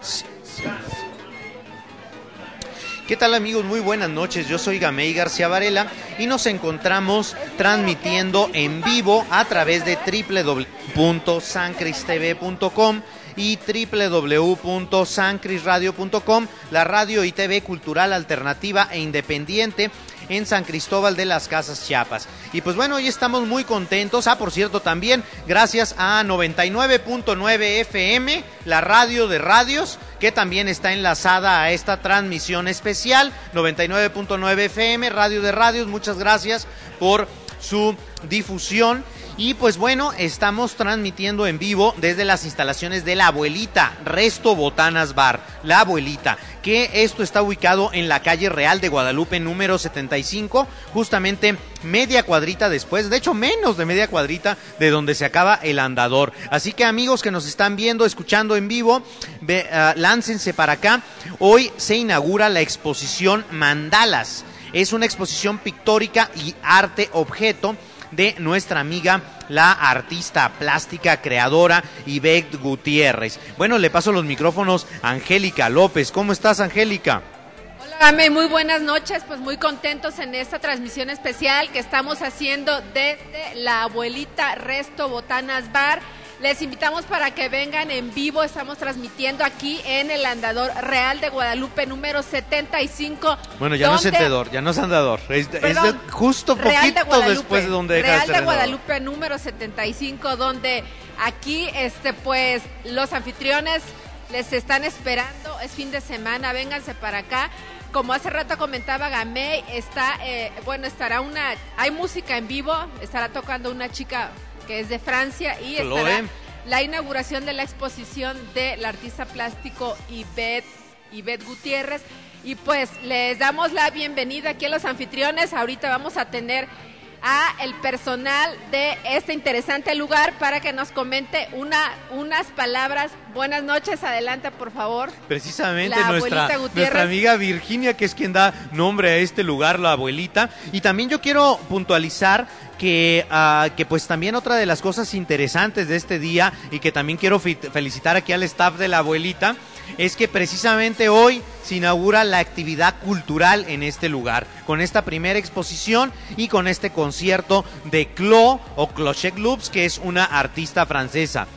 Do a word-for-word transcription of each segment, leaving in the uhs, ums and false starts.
¿Qué tal, amigos? Muy buenas noches, yo soy Gamey García Varela y nos encontramos transmitiendo en vivo a través de doble u doble u doble u punto san cris t v punto com y doble u doble u doble u punto san cris radio punto com, la radio y T V cultural alternativa e independiente en San Cristóbal de las Casas, Chiapas. Y pues bueno, hoy estamos muy contentos. Ah, por cierto, también gracias a noventa y nueve punto nueve F M, la radio de radios, que también está enlazada a esta transmisión especial. noventa y nueve punto nueve F M, radio de radios, muchas gracias por su difusión. Y pues bueno, estamos transmitiendo en vivo desde las instalaciones de La Abuelita, Resto Botanas Bar, La Abuelita, que esto está ubicado en la calle Real de Guadalupe número setenta y cinco, justamente media cuadrita después, de hecho menos de media cuadrita de donde se acaba el andador. Así que, amigos que nos están viendo, escuchando en vivo, ve, uh, láncense para acá. Hoy se inaugura la exposición Mandalas. Es una exposición pictórica y arte objeto de nuestra amiga, la artista plástica creadora Ivette Gutiérrez. Bueno, le paso los micrófonos a Angélica López. ¿Cómo estás, Angélica? Hola, Game, muy buenas noches, pues muy contentos en esta transmisión especial que estamos haciendo desde La Abuelita Resto Botanas Bar. Les invitamos para que vengan en vivo, estamos transmitiendo aquí en el Andador Real de Guadalupe número setenta y cinco. Bueno, ya donde... no es andador, ya no es andador, es, Perdón, es justo poquito de después de donde deja Real de ser de Guadalupe número setenta y cinco, donde aquí este pues los anfitriones les están esperando, es fin de semana, vénganse para acá. Como hace rato comentaba Gamey, está, eh, bueno, estará una, hay música en vivo, estará tocando una chica que es de Francia y estará la inauguración de la exposición del artista plástico Ivette, Ivette Gutiérrez. Y pues les damos la bienvenida aquí a los anfitriones. Ahorita vamos a tener a el personal de este interesante lugar para que nos comente una, unas palabras. Buenas noches, adelante por favor. Precisamente nuestra, nuestra amiga Virginia, que es quien da nombre a este lugar, La Abuelita. Y también yo quiero puntualizar que, uh, que pues también otra de las cosas interesantes de este día, y que también quiero felicitar aquí al staff de La Abuelita, es que precisamente hoy se inaugura la actividad cultural en este lugar, con esta primera exposición y con este concierto de Clo o Clochette Loops, que es una artista francesa.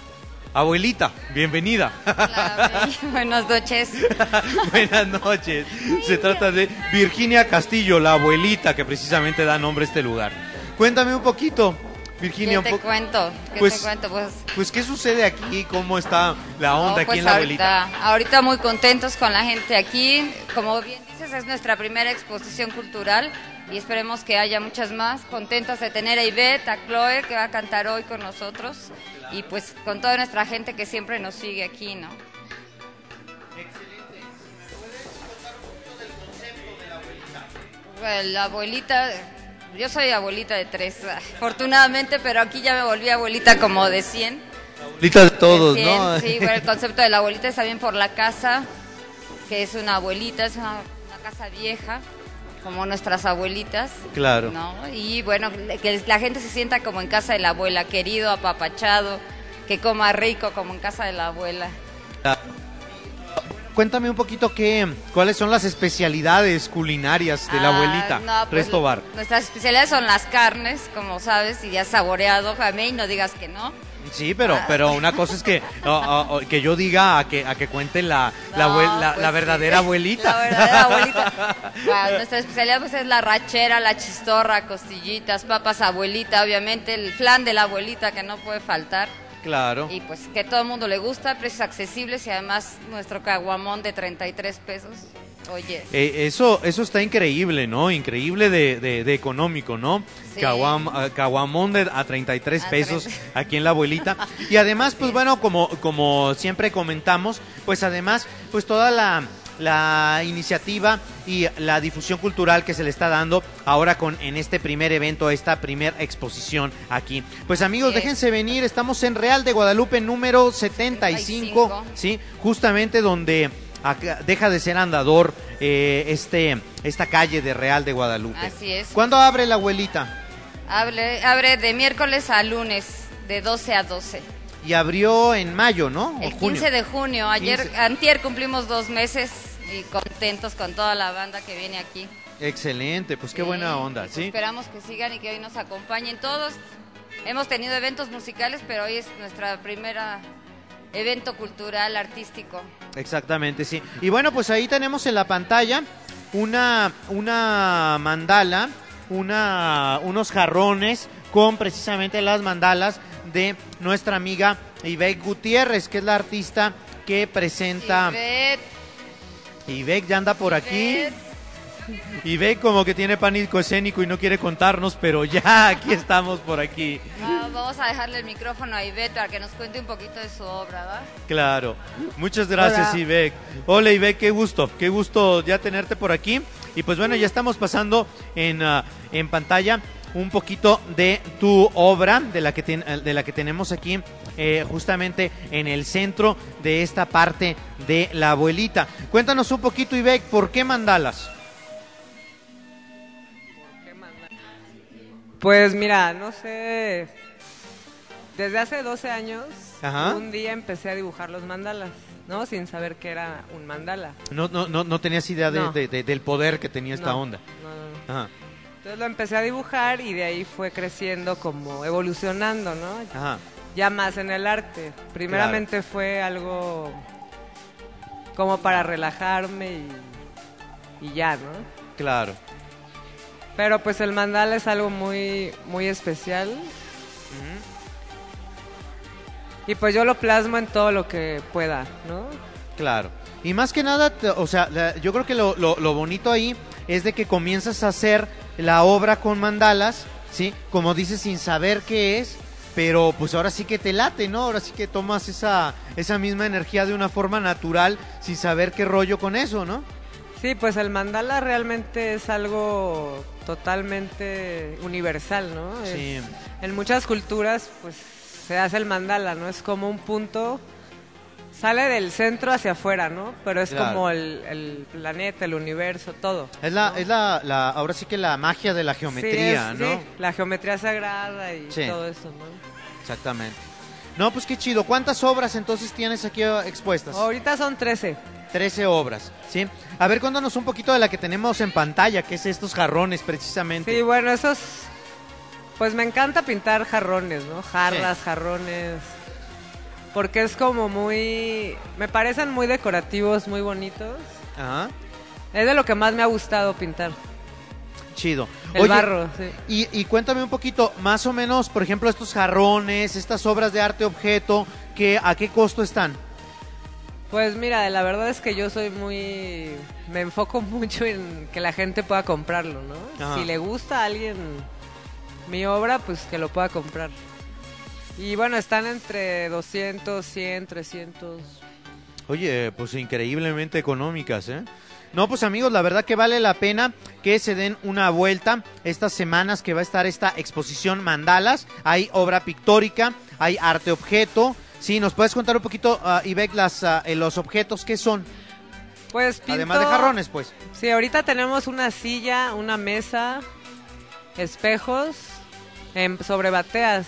Abuelita, bienvenida. Hola, buenas noches. Buenas noches. Se trata de Virginia Castillo, La Abuelita, que precisamente da nombre a este lugar. Cuéntame un poquito, Virginia. ¿Qué te cuento? ¿Qué pues, te cuento? Pues, pues, ¿qué sucede aquí? ¿Cómo está la onda no, aquí pues en La ahorita, Abuelita? Ahorita muy contentos con la gente aquí. Como bien dices, es nuestra primera exposición cultural y esperemos que haya muchas más. Contentos de tener a Ivette, a Chloe, que va a cantar hoy con nosotros, y pues con toda nuestra gente que siempre nos sigue aquí, ¿no? Excelente. ¿Me puedes contar un poquito del concepto de La Abuelita? Bueno, la abuelita... Yo soy abuelita de tres, afortunadamente, pero aquí ya me volví abuelita como de cien. Abuelita de todos, de cien, ¿no? Sí, bueno, el concepto de la abuelita está bien por la casa, que es una abuelita, es una, una casa vieja, como nuestras abuelitas. Claro. ¿No? Y bueno, que la gente se sienta como en casa de la abuela, querido, apapachado, que coma rico como en casa de la abuela. Cuéntame un poquito qué, cuáles son las especialidades culinarias de La Abuelita, ah, no, pues, Resto Bar. Nuestras especialidades son las carnes, como sabes, y ya saboreado, Jamey, no digas que no. Sí, pero ah. pero una cosa es que uh, uh, que yo diga a que a que cuente la no, la, abuel, la, pues la verdadera sí. abuelita. La verdadera abuelita. Bueno, nuestra especialidad pues es la rachera, la chistorra, costillitas, papas abuelita, obviamente el flan de la abuelita que no puede faltar. Claro. Y pues que todo el mundo le gusta, precios accesibles y además nuestro caguamón de treinta y tres pesos. Oye. Eh, eso eso está increíble, ¿no? Increíble de, de, de económico, ¿no? Sí. Caguam, uh, caguamón de, a treinta y tres A pesos treinta. aquí en La Abuelita. Y además, pues bueno, como, como siempre comentamos, pues además, pues toda la... la iniciativa y la difusión cultural que se le está dando ahora con en este primer evento, esta primer exposición aquí. Pues amigos, Yes. déjense venir, estamos en Real de Guadalupe número setenta y cinco, setenta y cinco. sí, justamente donde acá deja de ser andador eh, este esta calle de Real de Guadalupe. Así es. ¿Cuándo abre La Abuelita? Abre, abre de miércoles a lunes, de doce a doce. y abrió en mayo, ¿no? O El junio. quince de junio, ayer, quince. antier cumplimos dos meses y contentos con toda la banda que viene aquí. Excelente, pues qué Sí, buena onda, y pues ¿sí? Esperamos que sigan y que hoy nos acompañen todos. Hemos tenido eventos musicales, pero hoy es nuestra primera evento cultural, artístico. Exactamente, sí. Y bueno, pues ahí tenemos en la pantalla una, una mandala, una, unos jarrones con precisamente las mandalas de nuestra amiga Ivette Gutiérrez, que es la artista que presenta. Ivette, Ivette ya anda por aquí. Ivette. Ivette como que tiene pánico escénico y no quiere contarnos, pero ya aquí estamos por aquí. Ah, vamos a dejarle el micrófono a Ivette para que nos cuente un poquito de su obra, ¿va? Claro. Muchas gracias, Hola. Ivette. Hola, Ivette, qué gusto, qué gusto ya tenerte por aquí. Y pues bueno, ya estamos pasando en, uh, en pantalla un poquito de tu obra, de la que, ten, de la que tenemos aquí eh, justamente en el centro de esta parte de la abuelita. Cuéntanos un poquito, Ivette, ¿por qué mandalas? Pues mira, no sé, desde hace doce años, Ajá. un día empecé a dibujar los mandalas, ¿no? Sin saber que era un mandala. No, no, no, no tenías idea de, No. de- de- del poder que tenía esta No, onda. No, no, no. Ajá, Entonces lo empecé a dibujar y de ahí fue creciendo, como evolucionando, ¿no? ajá, Ya más en el arte. Primeramente fue algo como para relajarme y, y ya, ¿no? claro. Pero pues el mandala es algo muy, muy especial. Ujú. Y pues yo lo plasmo en todo lo que pueda, ¿no? Claro. Y más que nada, te- o sea, la- yo creo que lo, lo, lo bonito ahí es de que comienzas a hacer la obra con mandalas, ¿sí? Como dices, sin saber qué es, pero pues ahora sí que te late, ¿no? Ahora sí que tomas esa, esa misma energía de una forma natural, sin saber qué rollo con eso, ¿no? Sí, pues el mandala realmente es algo totalmente universal, ¿no? Es- Sí. en muchas culturas, pues se hace el mandala, ¿no? Es como un punto, sale del centro hacia afuera, ¿no? Pero es Claro. como el, el planeta, el universo, todo. Es la, ¿no? es la, la, ahora sí que la magia de la geometría, Sí, es- ¿no? sí, la geometría sagrada y Sí. todo eso, ¿no? Exactamente. No, pues qué chido. ¿Cuántas obras entonces tienes aquí eh, expuestas? Ahorita son trece. trece obras, ¿sí? A ver, cuéntanos un poquito de la que tenemos en pantalla, que es estos jarrones precisamente. Sí, bueno, esos... Pues me encanta pintar jarrones, ¿no? Jarras, jarrones. Porque es como muy... Me parecen muy decorativos, muy bonitos. Ajá, Es de lo que más me ha gustado pintar. chido. El Oye, barro, sí. Y, y cuéntame un poquito, más o menos, por ejemplo, estos jarrones, estas obras de arte objeto, que, ¿a qué costo están? Pues mira, la verdad es que yo soy muy... Me enfoco mucho en que la gente pueda comprarlo, ¿no? Ajá. Si le gusta a alguien mi obra, pues que lo pueda comprar. Y bueno, están entre doscientos, cien, trescientos... Oye, pues increíblemente económicas, ¿eh? No, pues amigos, la verdad que vale la pena que se den una vuelta estas semanas que va a estar esta exposición Mandalas. Hay obra pictórica, hay arte objeto. Sí, ¿nos puedes contar un poquito, uh, Ivette, las, uh, eh, los objetos que son? Pues pinto... Además de jarrones, pues. Sí, ahorita tenemos una silla, una mesa, espejos, em, sobre bateas.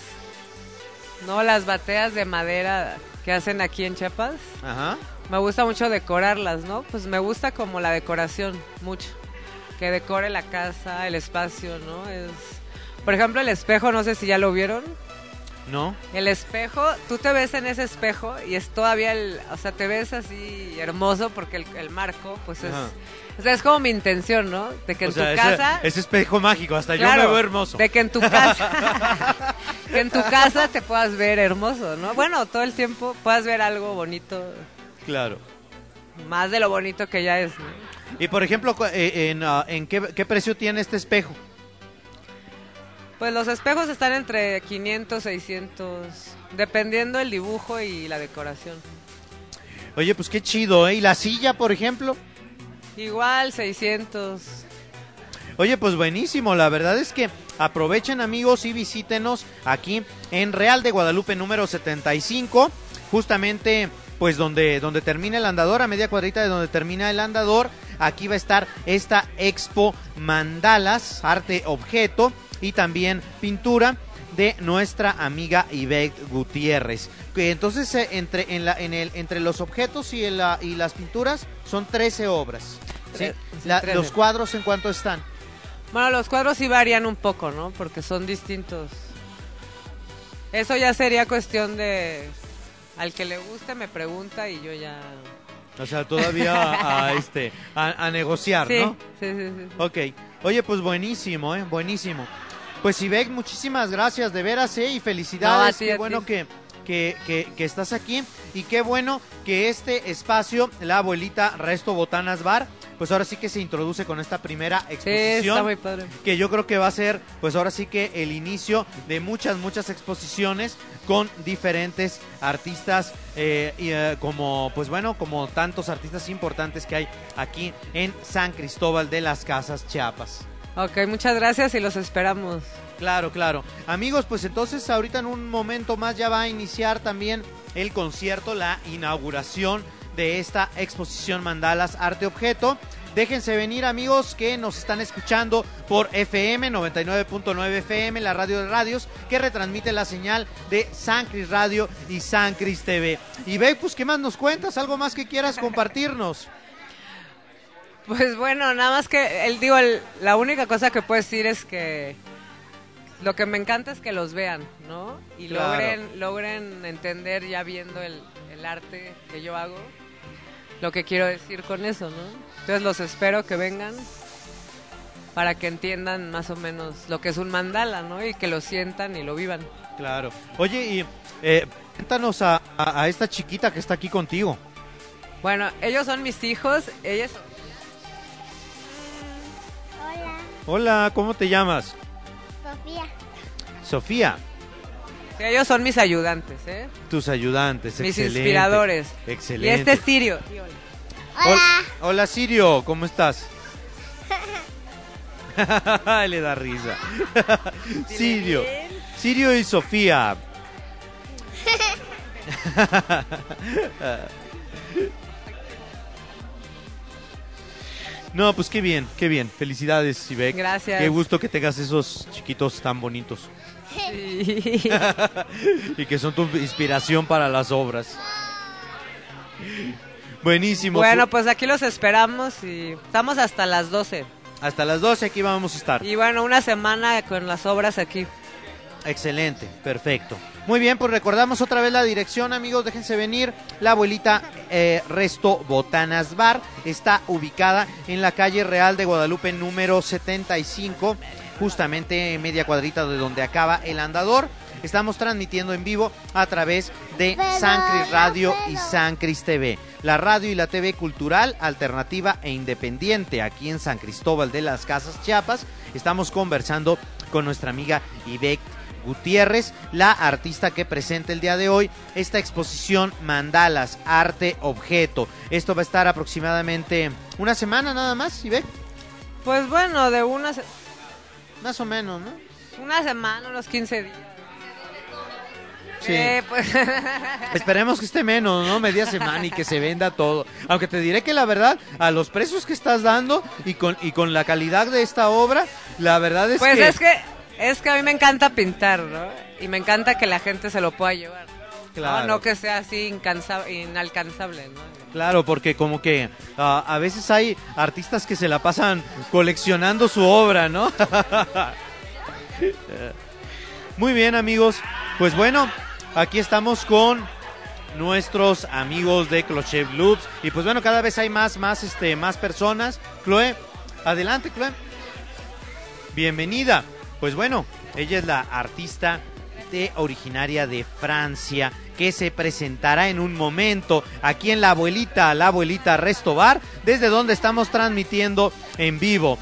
No, las bateas de madera que hacen aquí en Chiapas. Ajá. Me gusta mucho decorarlas, ¿no? Pues me gusta como la decoración, mucho. Que decore la casa, el espacio, ¿no? Es... Por ejemplo, el espejo, no sé si ya lo vieron. ¿No? El espejo, tú te ves en ese espejo y es todavía el... O sea, te ves así hermoso porque el, el marco, pues es... Ajá. O sea, es como mi intención, ¿no? De que en O sea, tu ese- casa... Ese espejo mágico, hasta Claro, yo me veo hermoso. De que en tu casa... que en tu casa te puedas ver hermoso, ¿no? Bueno, todo el tiempo puedas ver algo bonito, Claro. más de lo bonito que ya es, ¿no? Y por ejemplo, cu- eh, ¿en, uh, en qué, qué precio tiene este espejo? Pues los espejos están entre quinientos, seiscientos, dependiendo el dibujo y la decoración. Oye, pues qué chido, ¿eh? ¿Y la silla, por ejemplo? Igual, seiscientos. Oye, pues buenísimo, la verdad es que aprovechen amigos y visítenos aquí en Real de Guadalupe número setenta y cinco, justamente pues donde, donde termina el andador, a media cuadrita de donde termina el andador, aquí va a estar esta expo Mandalas, arte objeto y también pintura, de nuestra amiga Ivette Gutiérrez. Que entonces eh, entre en la en el entre los objetos y en la y las pinturas son trece obras. ¿Sí? Sí, La- trece. los cuadros en cuánto están. Bueno, los cuadros sí varían un poco, ¿no? Porque son distintos. Eso ya sería cuestión de... Al que le guste me pregunta y yo ya... O sea, todavía a, a, este a, a negociar, Sí, ¿no? sí, sí, sí. Ok. Oye, pues buenísimo, ¿eh? Buenísimo. Pues Ivette, muchísimas gracias, de veras, ¿eh? Y felicidades. No, a ti, qué a bueno ti. que, que, que, que estás aquí. Y qué bueno que este espacio, la abuelita Resto Botanas Bar, pues ahora sí que se introduce con esta primera Sí, exposición. está muy padre. Que yo creo que va a ser, pues ahora sí que el inicio de muchas, muchas exposiciones con diferentes artistas, eh, y, eh, como, pues bueno, como tantos artistas importantes que hay aquí en San Cristóbal de las Casas, Chiapas. Ok, muchas gracias y los esperamos. Claro, claro. Amigos, pues entonces ahorita en un momento más ya va a iniciar también el concierto, la inauguración de esta exposición Mandalas Arte Objeto. Déjense venir, amigos, que nos están escuchando por F M noventa y nueve punto nueve F M, la radio de radios, que retransmite la señal de San Cris Radio y San Cris T V. Y ve, pues, ¿qué más nos cuentas? ¿Algo más que quieras compartirnos? Pues bueno, nada más que, el, digo, el- la única cosa que puedo decir es que lo que me encanta es que los vean, ¿no? Y Claro. logren, logren entender ya viendo el, el arte que yo hago, lo que quiero decir con eso, ¿no? Entonces los espero que vengan para que entiendan más o menos lo que es un mandala, ¿no? Y que lo sientan y lo vivan. Claro. Oye, y eh, cuéntanos a, a, a esta chiquita que está aquí contigo. Bueno, ellos son mis hijos, ellos... Hola, Hola, ¿cómo te llamas? Sofía. Sofía. Ellos son mis ayudantes, ¿eh? Tus ayudantes, Mis excelente. inspiradores. Excelente. Y este es Sirio. Hol- Hola, Sirio, ¿cómo estás? Le da risa. Sirio. Sirio y Sofía. No, pues qué bien, qué bien. Felicidades, Ivette. Gracias. Qué gusto que tengas esos chiquitos tan bonitos. Sí. Y que son tu inspiración para las obras. Buenísimo. Bueno, pues aquí los esperamos y estamos hasta las doce. Hasta las doce aquí vamos a estar. Y bueno, una semana con las obras aquí. Excelente, perfecto. Muy bien, pues recordamos otra vez la dirección, amigos, déjense venir. La abuelita eh, Resto Botanas Bar está ubicada en la calle Real de Guadalupe número setenta y cinco, justamente en media cuadrita de donde acaba el andador. Estamos transmitiendo en vivo a través de San Cris Radio y San Cris T V, la radio y la T V cultural, alternativa e independiente aquí en San Cristóbal de las Casas, Chiapas. Estamos conversando con nuestra amiga Ivette Gutiérrez, la artista que presenta el día de hoy esta exposición Mandalas, Arte Objeto. Esto va a estar aproximadamente una semana nada más, Ivette. Pues bueno, de una, se- Más o menos, ¿no? una semana, unos quince días. Sí. Eh, pues, Esperemos que esté menos, ¿no? Media semana y que se venda todo. Aunque te diré que la verdad, a los precios que estás dando y con, y con la calidad de esta obra, la verdad es pues que... es que es que a mí me encanta pintar, ¿no? Y me encanta que la gente se lo pueda llevar. Claro. No, no que sea así incansa- inalcanzable, ¿no? Claro, porque como que ah, a veces hay artistas que se la pasan coleccionando su obra, ¿no? Muy bien, amigos. Pues bueno, aquí estamos con nuestros amigos de Cloche Blues y pues bueno, cada vez hay más más este más personas. Chloe, adelante, Chloe. Bienvenida. Pues bueno, ella es la artista de, originaria de Francia, que se presentará en un momento aquí en la abuelita, la abuelita Resto Bar, desde donde estamos transmitiendo en vivo.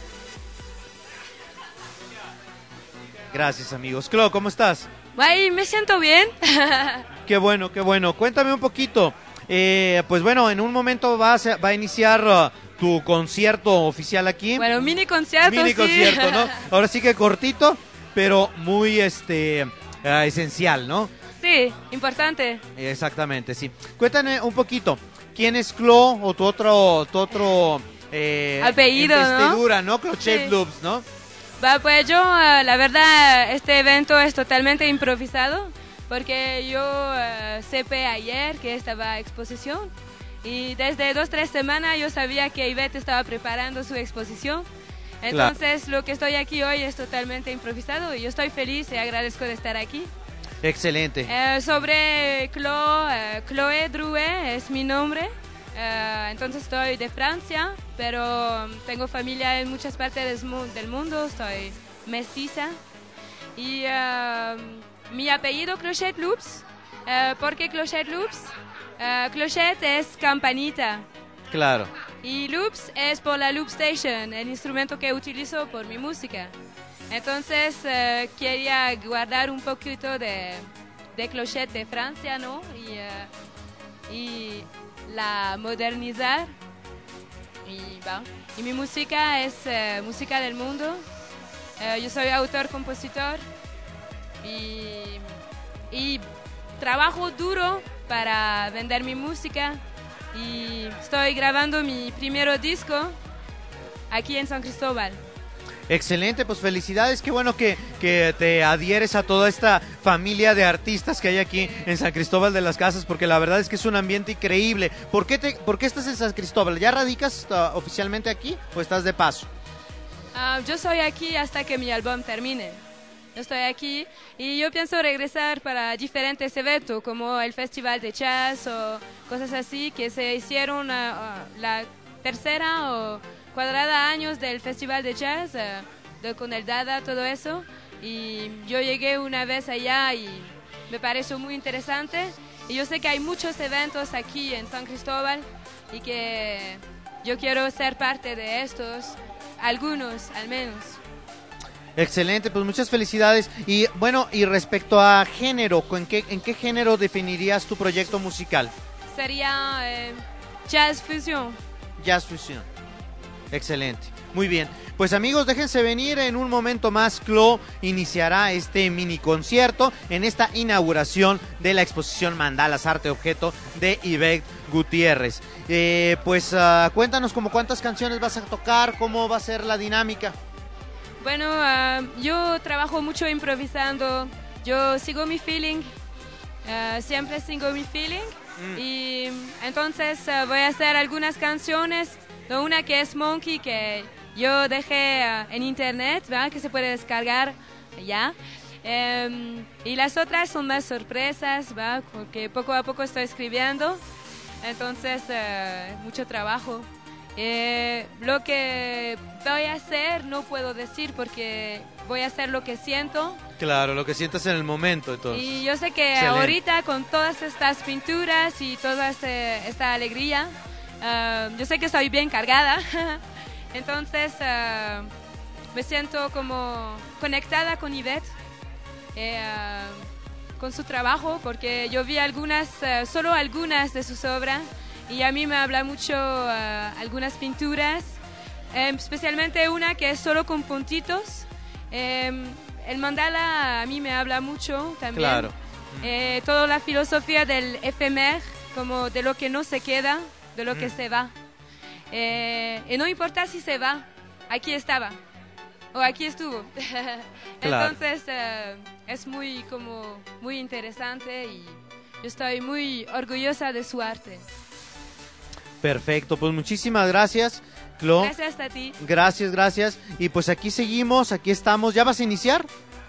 Gracias, amigos. Chloe, ¿cómo estás? Ay, me siento bien. Qué bueno, qué bueno. Cuéntame un poquito. Eh, pues bueno, en un momento va a, ser- va a iniciar uh, tu concierto oficial aquí. Bueno, mini concierto, Mini sí. concierto, ¿no? Ahora sí que cortito, pero muy este eh, esencial, ¿no? Sí, importante. Exactamente, sí. Cuéntame un poquito, ¿quién es Clo o tu otro, tu otro eh, Apellido, ¿no? investidura, ¿no? Cloche Sí. Blues, ¿no? Va, pues yo, uh, la verdad, este evento es totalmente improvisado, porque yo uh, supe ayer que estaba exposición, y desde dos, tres semanas yo sabía que Ivette estaba preparando su exposición. Entonces, claro, lo que estoy aquí hoy es totalmente improvisado y yo estoy feliz y agradezco de estar aquí. Excelente. Eh, sobre Chloe, eh, Chloé Drouet es mi nombre. Eh, entonces estoy de Francia, pero tengo familia en muchas partes del, mu del mundo. Soy mestiza. Y eh, mi apellido Clochette Loops. Eh, ¿Por qué Clochette Loops? Uh, clochette es campanita. Claro. Y loops es por la loop station, el instrumento que utilizo por mi música. Entonces uh, quería guardar un poquito de, de clochette de Francia, ¿no? Y, uh, y la modernizar. Y, bah, y mi música es uh, música del mundo. Uh, yo soy autor, compositor y, y trabajo duro para vender mi música y estoy grabando mi primer disco aquí en San Cristóbal. Excelente, pues felicidades, qué bueno que, que te adhieres a toda esta familia de artistas que hay aquí en San Cristóbal de las Casas, porque la verdad es que es un ambiente increíble. ¿Por qué, te, por qué estás en San Cristóbal? ¿Ya radicas uh, oficialmente aquí o estás de paso? Uh, yo soy aquí hasta que mi álbum termine. Yo estoy aquí y yo pienso regresar para diferentes eventos como el Festival de Jazz o cosas así que se hicieron uh, uh, la tercera o cuadrada años del Festival de Jazz uh, de, con el Dada, todo eso. Y yo llegué una vez allá y me pareció muy interesante. Y yo sé que hay muchos eventos aquí en San Cristóbal y que yo quiero ser parte de estos, algunos al menos. Excelente, pues muchas felicidades. Y bueno, y respecto a género, ¿en qué, en qué género definirías tu proyecto musical? Sería eh, jazz fusion. Jazz fusion. Excelente. Muy bien. Pues amigos, déjense venir, en un momento más Chloe iniciará este mini concierto en esta inauguración de la exposición Mandalas Arte Objeto de Ivette Gutiérrez. Eh, pues uh, cuéntanos como cuántas canciones vas a tocar, cómo va a ser la dinámica. Bueno, uh, yo trabajo mucho improvisando, yo sigo mi feeling, uh, siempre sigo mi feeling mm. y entonces uh, voy a hacer algunas canciones, ¿no? Una que es Monkey, que yo dejé uh, en internet, ¿verdad? Que se puede descargar ya, um, y las otras son más sorpresas, ¿verdad? Porque poco a poco estoy escribiendo, entonces uh, mucho trabajo. Eh, lo que voy a hacer no puedo decir porque voy a hacer lo que siento. Claro, lo que sientas en el momento, entonces. Y yo sé que excelente. Ahorita con todas estas pinturas y toda este, esta alegría, uh, yo sé que estoy bien cargada. Entonces uh, me siento como conectada con Ivette, eh, uh, con su trabajo, porque yo vi algunas, uh, solo algunas de sus obras. Y a mí me habla mucho uh, algunas pinturas, eh, especialmente una que es solo con puntitos. Eh, el mandala a mí me habla mucho también. Claro. Eh, toda la filosofía del éphémère, como de lo que no se queda, de lo que mm. se va. Eh, y no importa si se va, aquí estaba, o aquí estuvo. Claro. Entonces uh, es muy, como, muy interesante y yo estoy muy orgullosa de su arte. Perfecto, pues muchísimas gracias, Chloe. Gracias a ti. Gracias, gracias. Y pues aquí seguimos, aquí estamos. ¿Ya vas a iniciar?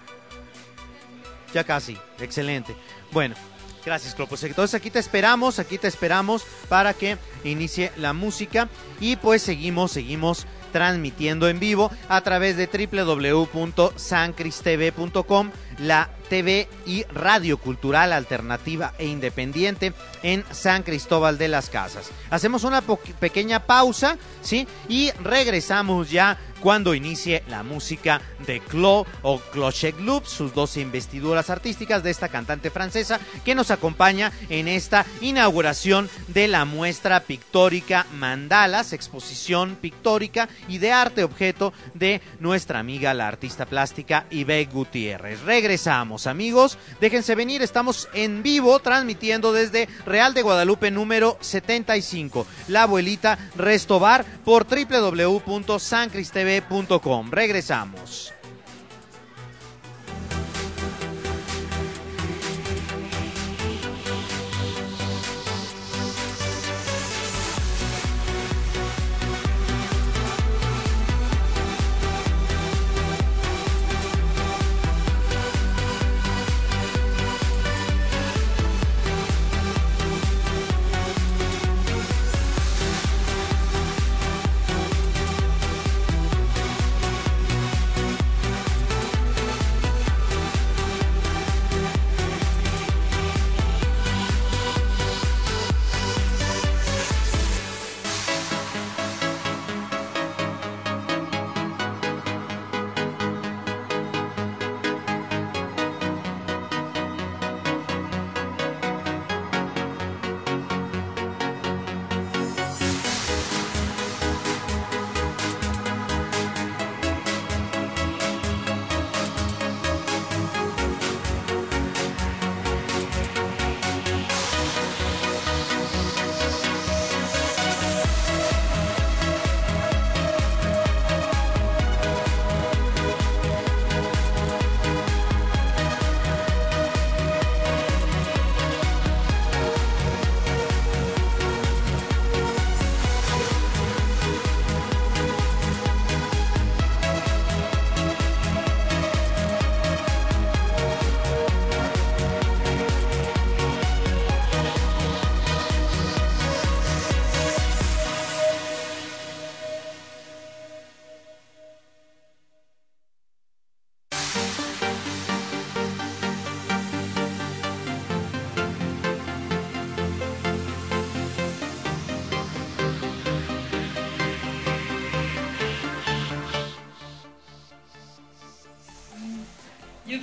Ya casi, excelente. Bueno, gracias, Chloe. Pues entonces aquí te esperamos, aquí te esperamos para que inicie la música. Y pues seguimos, seguimos transmitiendo en vivo a través de doble u doble u doble u punto san cris t v punto com, la T V y radio cultural alternativa e independiente en San Cristóbal de las Casas. Hacemos una pequeña pausa, ¿sí? Y regresamos ya cuando inicie la música de Chloe o Clochette Loops, sus doce investiduras artísticas de esta cantante francesa que nos acompaña en esta inauguración de la muestra pictórica Mandalas, exposición pictórica y de arte objeto de nuestra amiga la artista plástica Ivette Gutiérrez. Regresamos, amigos, déjense venir, estamos en vivo transmitiendo desde Real de Guadalupe número setenta y cinco, La Abuelita Resto Bar por doble u doble u doble u punto san cris t v punto com. Regresamos.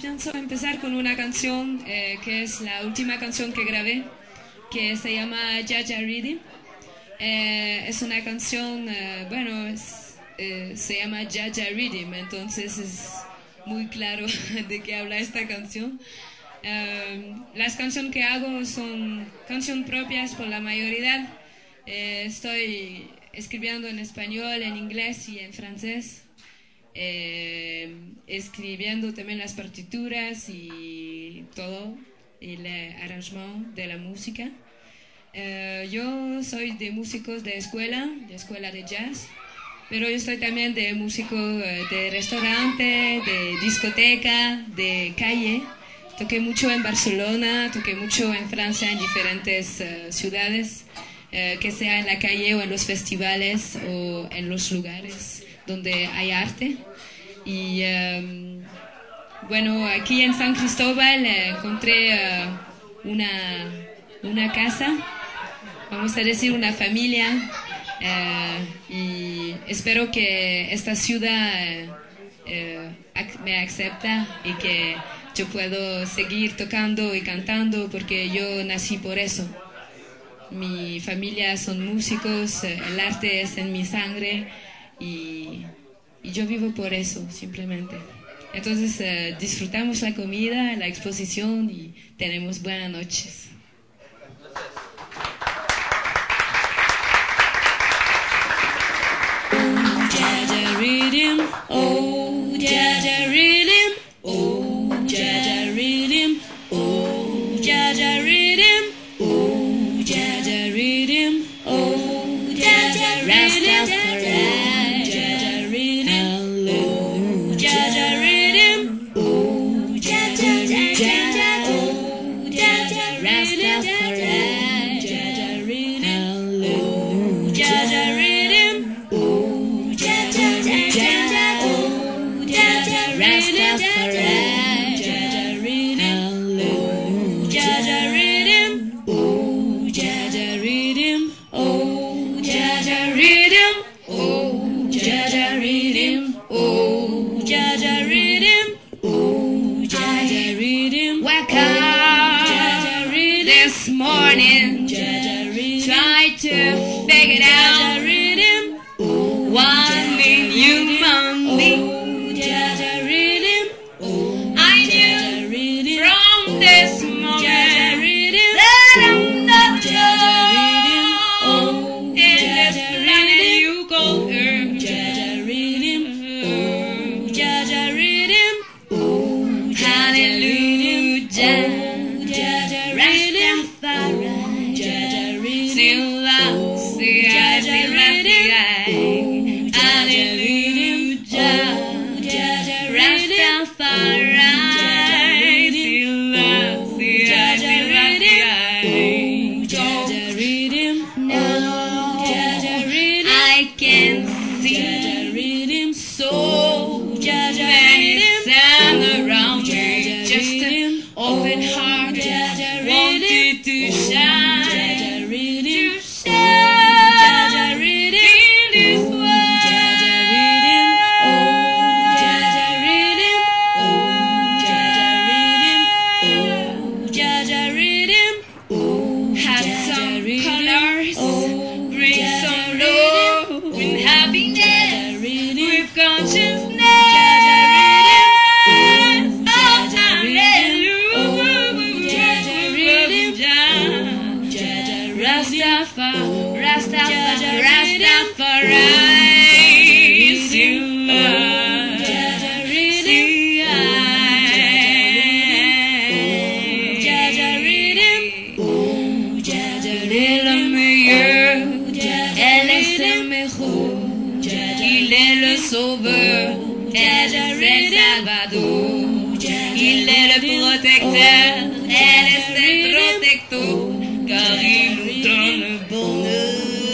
pienso empezar con una canción eh, que es la última canción que grabé, que se llama Jaja Rhythm. Eh, es una canción, eh, bueno, es, eh, se llama Jaja Rhythm, entonces es muy claro de qué habla esta canción. Eh, las canciones que hago son canciones propias por la mayoría. Eh, estoy escribiendo en español, en inglés y en francés. Eh, escribiendo también las partituras y todo, el arrangement de la música. Eh, yo soy de músicos de escuela, de escuela de jazz, pero yo soy también de músico de restaurante, de discoteca, de calle. Toqué mucho en Barcelona, toqué mucho en Francia, en diferentes uh, ciudades, uh, que sea en la calle o en los festivales o en los lugares donde hay arte. Y um, bueno, aquí en San Cristóbal eh, encontré uh, una, una casa, vamos a decir una familia, uh, y espero que esta ciudad uh, uh, me acepte y que yo puedo seguir tocando y cantando porque yo nací por eso. Mi familia son músicos, el arte es en mi sangre y, y yo vivo por eso, simplemente. Entonces uh, disfrutamos la comida, la exposición y tenemos buenas noches. Oh, Jaja Rhythm, oh, Jaja Rhythm, oh, Jaja Rhythm, oh, Jaja Rhythm, oh, Jaja Rhythm, oh, Jaja Rhythm, Jaja Rhythm, oh, Jaja Rhythm, oh, Jaja Rhythm, oh, Jaja Rastafari, Jaja Rhythm, oh, Jaja Rhythm, oh, Jaja Rhythm, oh, Jaja Rastafari. This morning, try to figure out what made you lonely. I knew from this moment that I'm not alone in this planet you call Earth. Hallelujah. I can see so many sound around me, just an open heart wanted to shine, to shine in this world. Have some colors, bring some love and happiness with consciousness. Oh, hallelujah. Rastafari, Rastafari, Rastafari, still love, still I. Le meilleur, elle est le mejor, il est le sauveur, elle est le salvador, il est le protecteur, elle est le protecteur, car il nous donne le bonheur.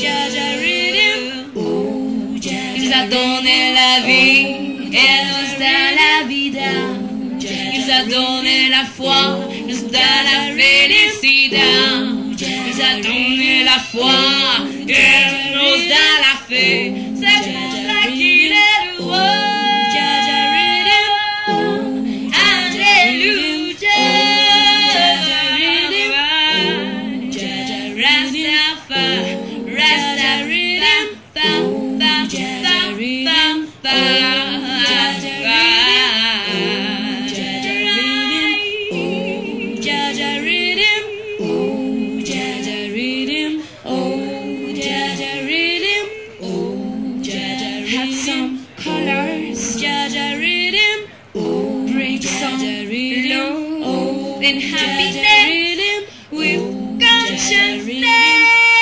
Il nous a donné la vie, elle nous donne la vida, il nous a donné la foi, nous donne la félicité. Il nous a donné la foi, il nous a la fait, c'est pour ça qu'il est le roi. Alléluia. in happiness with consciousness.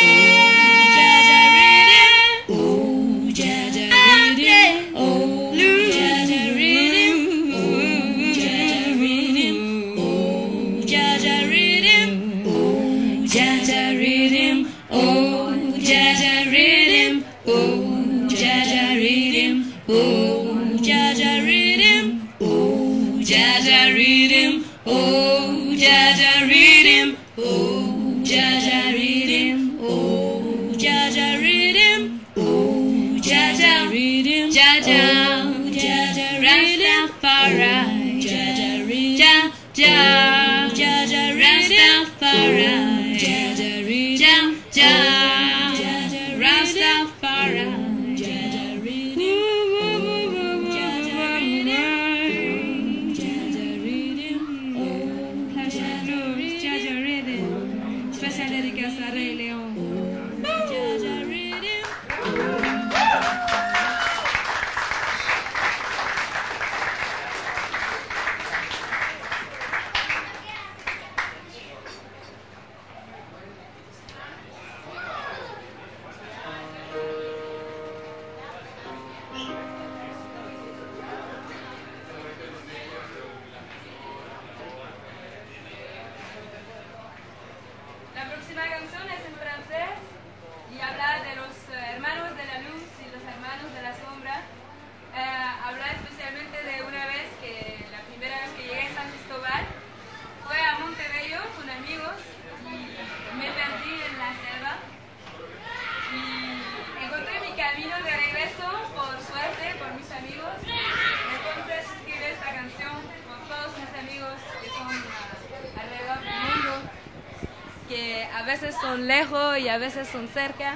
Son lejos y a veces son cerca.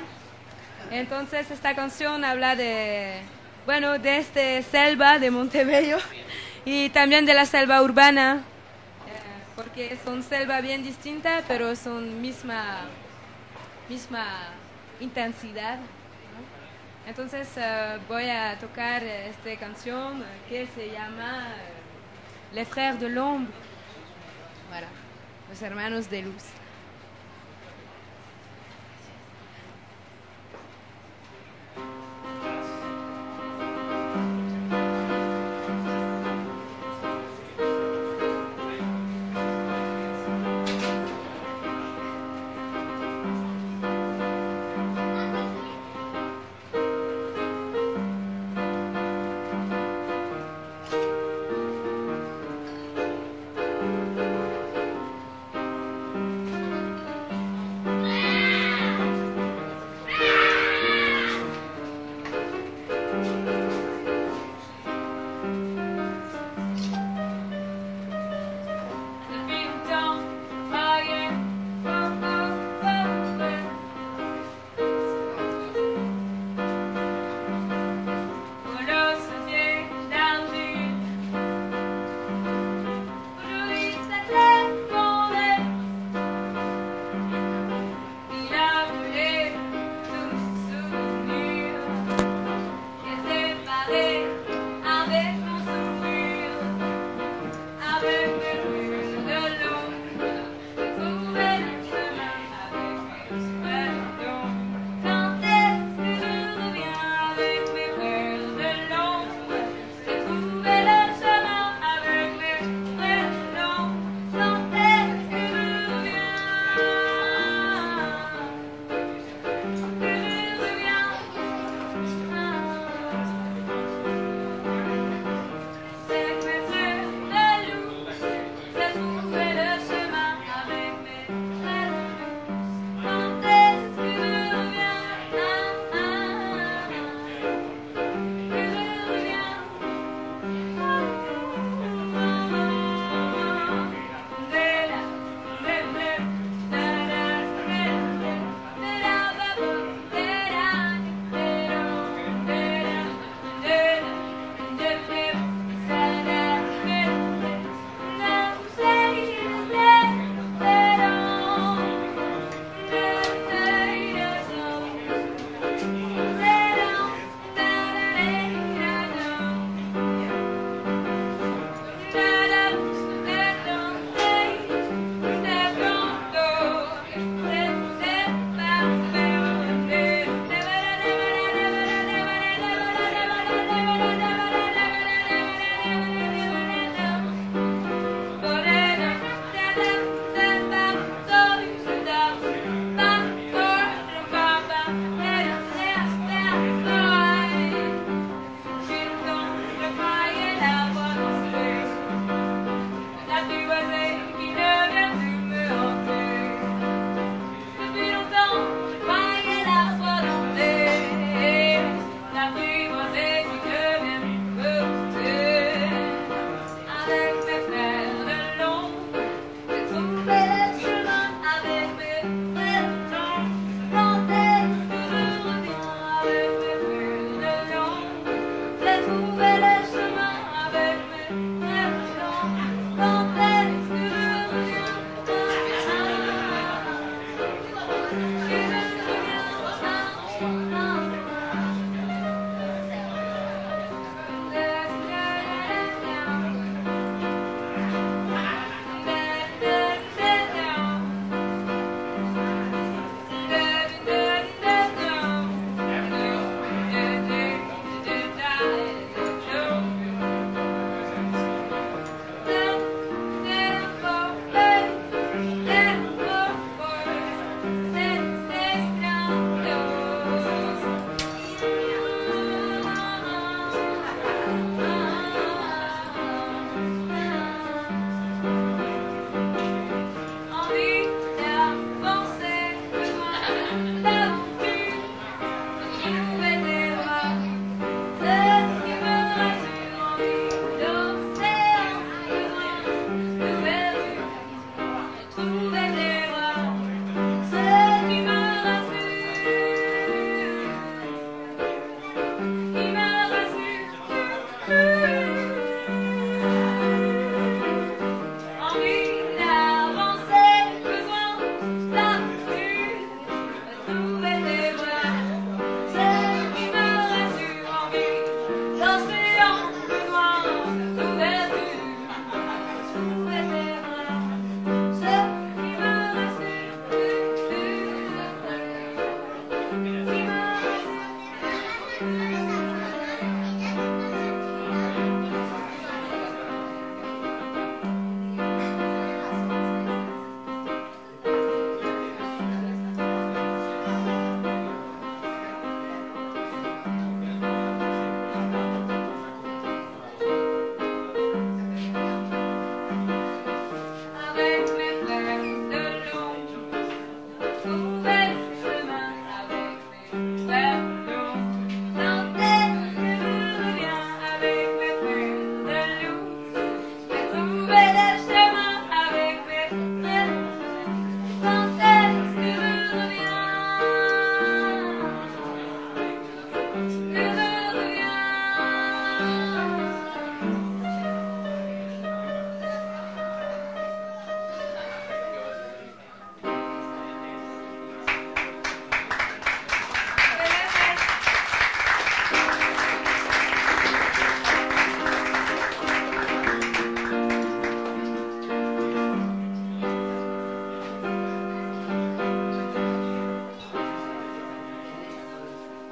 Entonces esta canción habla de, bueno, de esta selva de Montebello y también de la selva urbana, eh, porque son selva bien distintas, pero son misma, misma intensidad, ¿no? Entonces uh, voy a tocar esta canción uh, que se llama uh, Les Frères de l'Ombre, voilà, los hermanos de luz.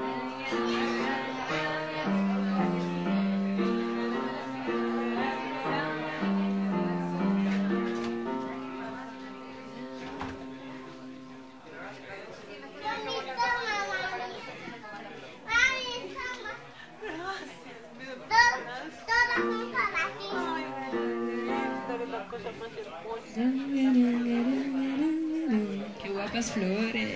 Qué guapas flores.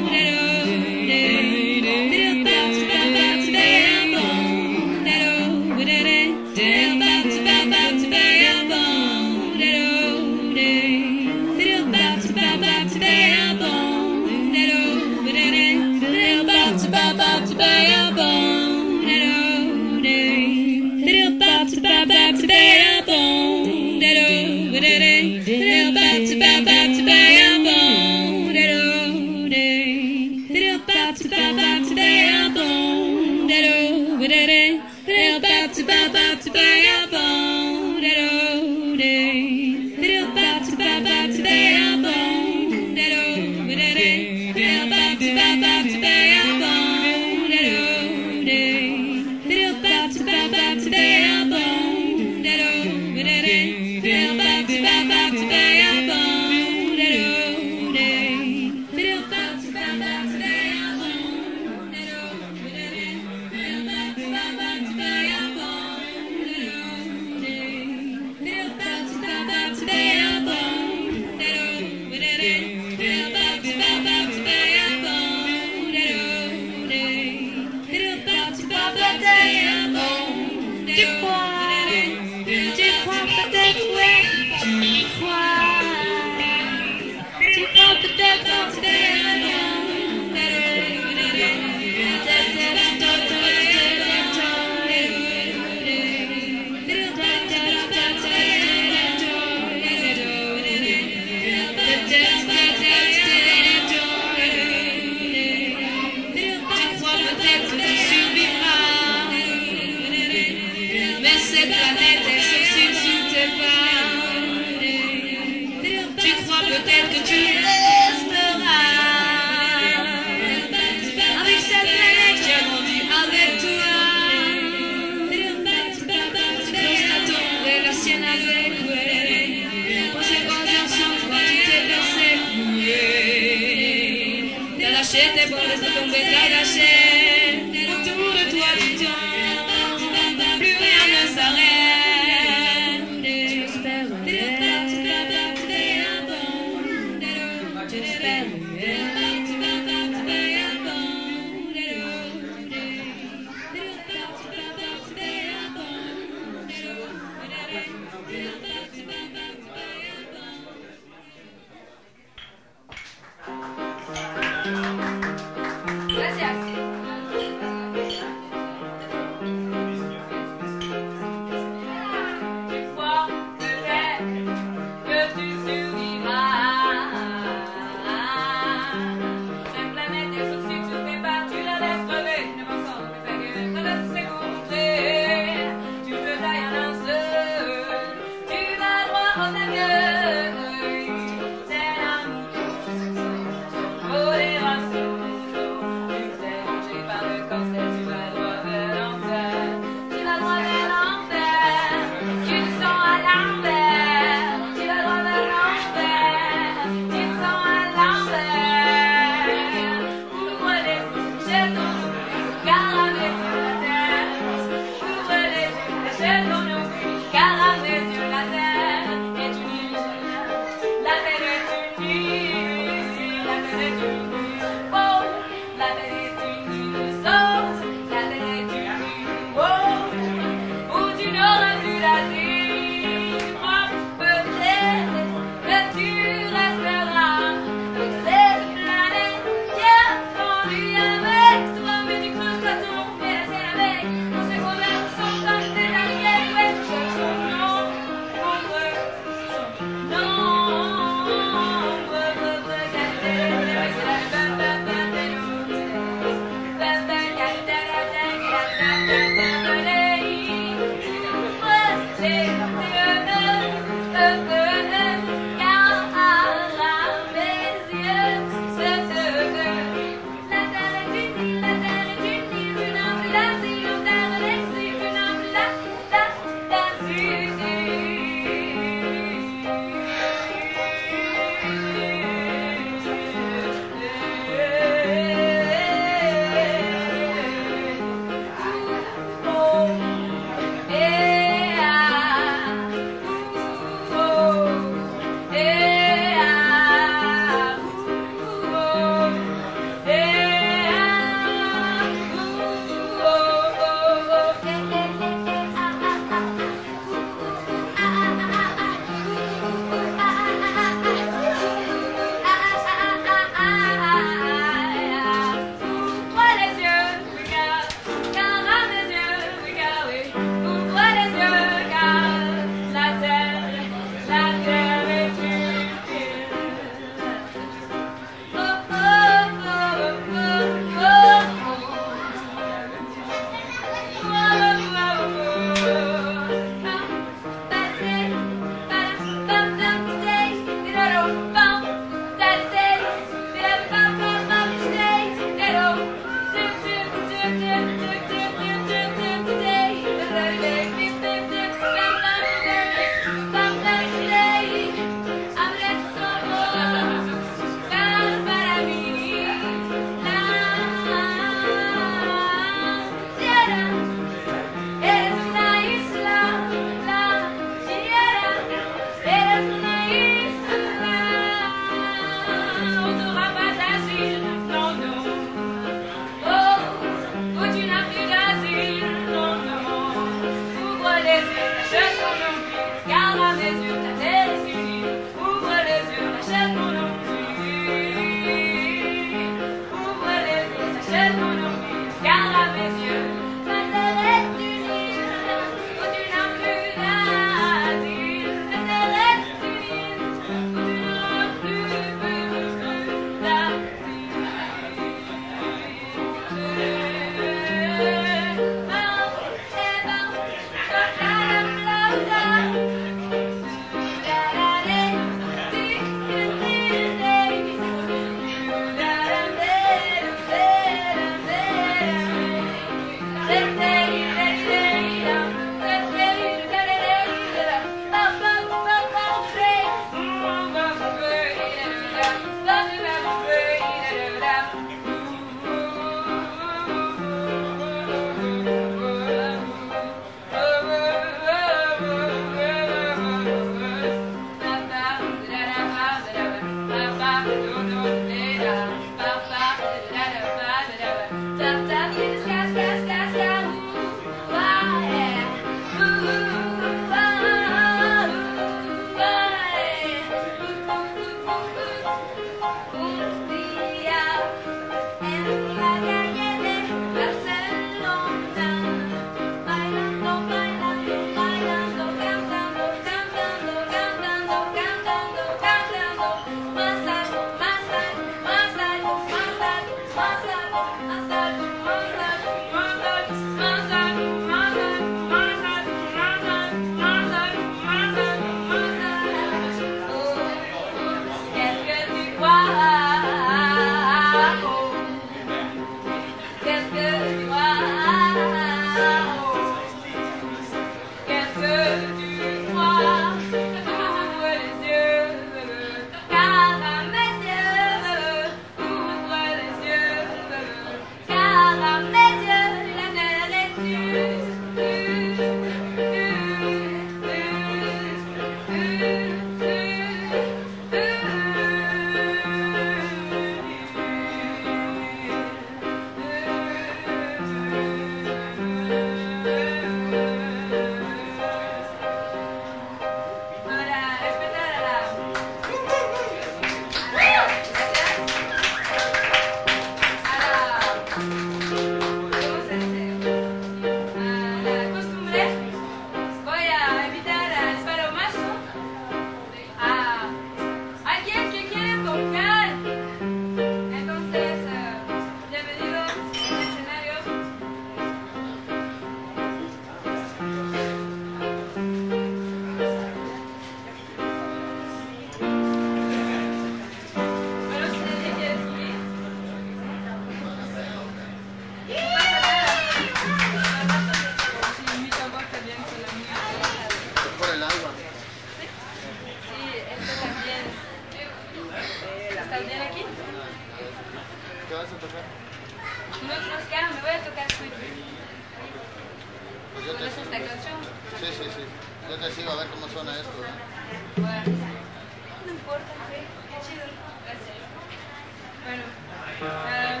sí. Yo te sigo a ver cómo suena esto. ¿eh? Bueno, no importa, qué chido. Gracias. Bueno, uh,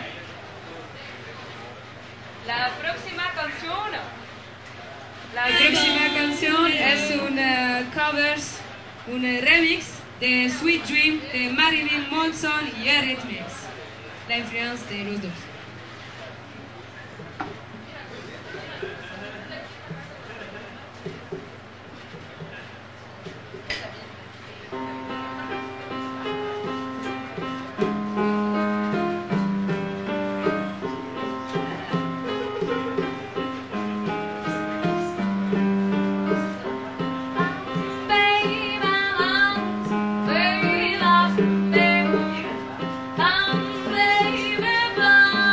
la próxima canción. La próxima canción es una covers, un remix de Sweet Dream de Marilyn Manson y Eurythmics. La influencia de los dos. Baby,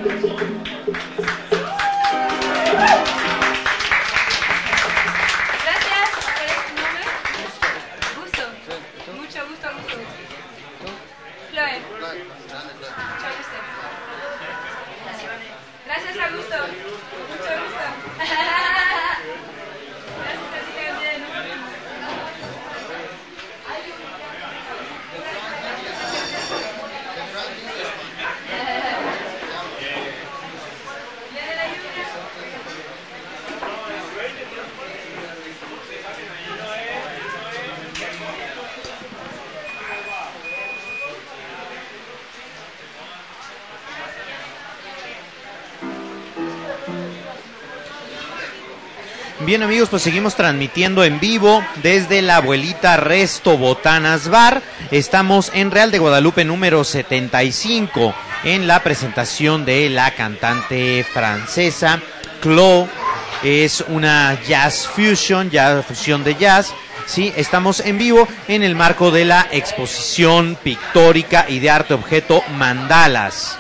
Bien amigos, pues seguimos transmitiendo en vivo desde la abuelita Resto Botanas Bar. Estamos en Real de Guadalupe número setenta y cinco en la presentación de la cantante francesa Chloe. Es una jazz fusion, ya fusión de jazz. Sí, estamos en vivo en el marco de la exposición pictórica y de arte objeto Mandalas.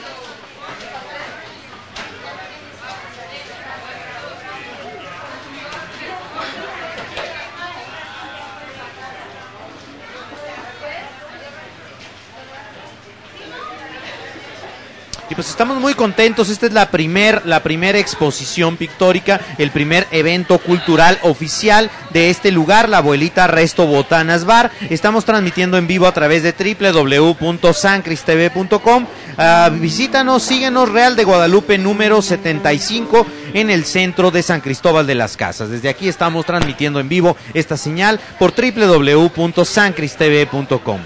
Y pues estamos muy contentos, esta es la primer, la primera exposición pictórica, el primer evento cultural oficial de este lugar, la abuelita Resto Botanas Bar. Estamos transmitiendo en vivo a través de doble u doble u doble u punto san cris t v punto com. Uh, visítanos, síguenos, Real de Guadalupe número setenta y cinco en el centro de San Cristóbal de las Casas. Desde aquí estamos transmitiendo en vivo esta señal por doble u doble u doble u punto san cris t v punto com.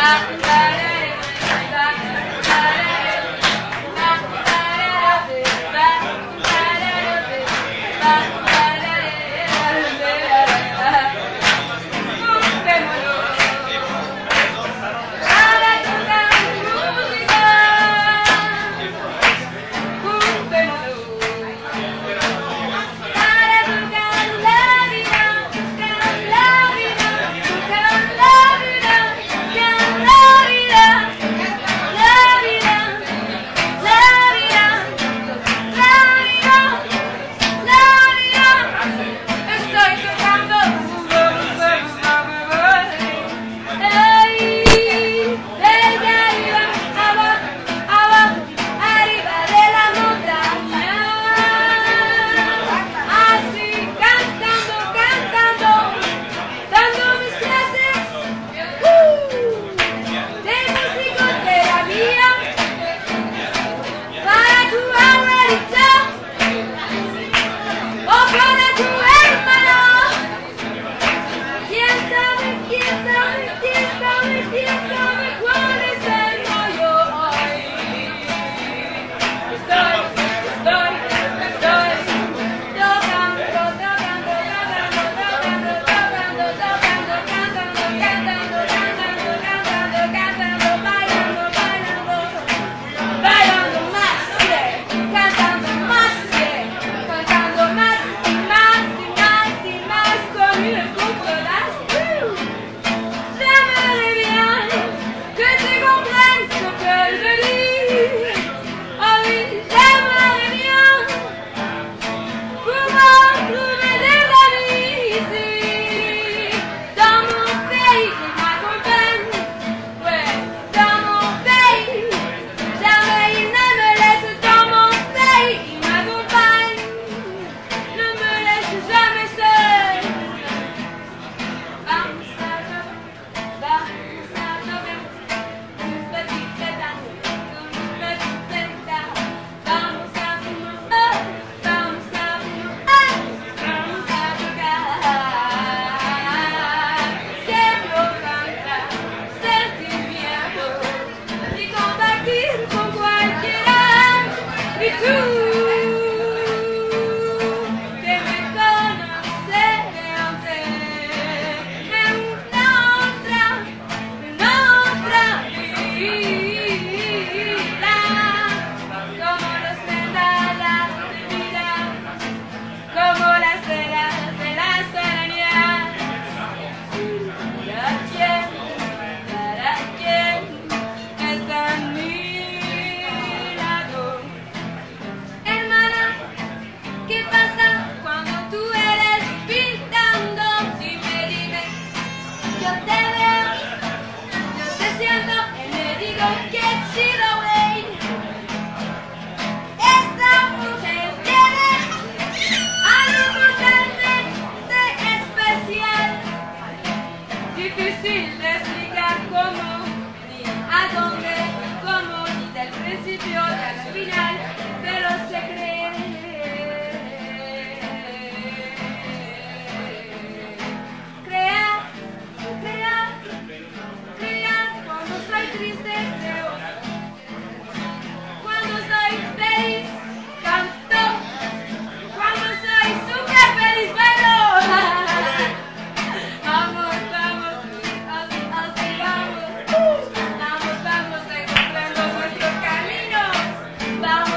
Vamos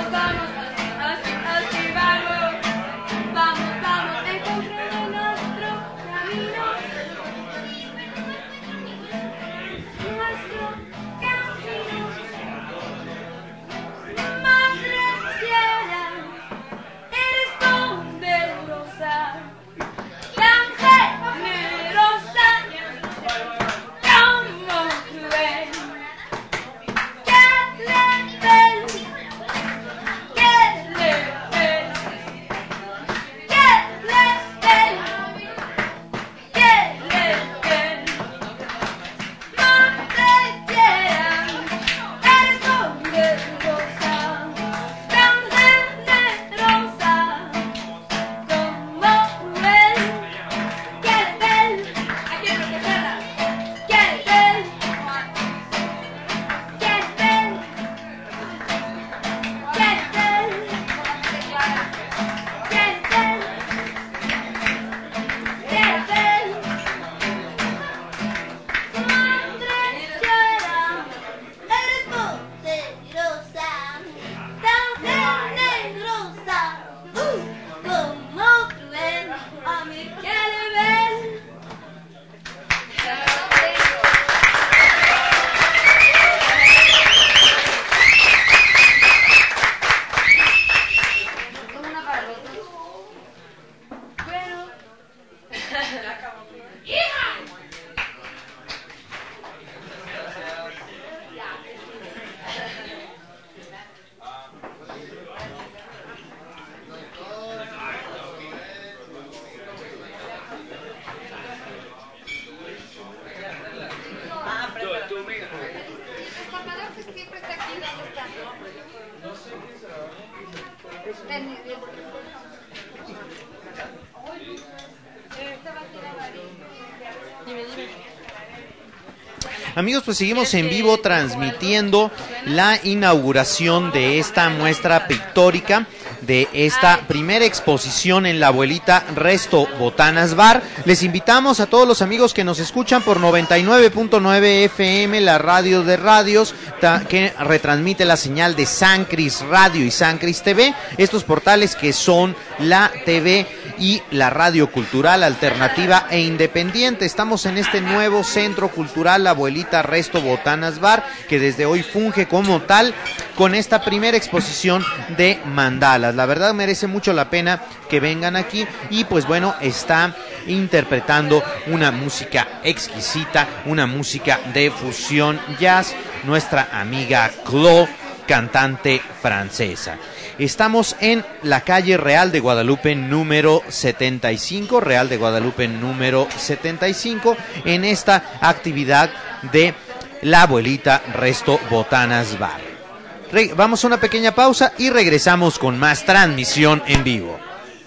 Amigos, pues seguimos en vivo transmitiendo la inauguración de esta muestra pictórica, de esta primera exposición en la abuelita Resto Botanas Bar. Les invitamos a todos los amigos que nos escuchan por noventa y nueve punto nueve F M, la radio de radios, que retransmite la señal de San Cris Radio y San Cris T V, estos portales que son la T V y la radio cultural alternativa e independiente. Estamos en este nuevo centro cultural, la abuelita Resto Botanas Bar, que desde hoy funge como tal con esta primera exposición de mandalas. La verdad merece mucho la pena que vengan aquí y pues bueno, está interpretando una música exquisita, una música de fusión jazz, nuestra amiga Chloe, cantante francesa. Estamos en la calle Real de Guadalupe número setenta y cinco, Real de Guadalupe número setenta y cinco, en esta actividad de la abuelita Resto Botanas Bar. Re- vamos a una pequeña pausa y regresamos con más transmisión en vivo.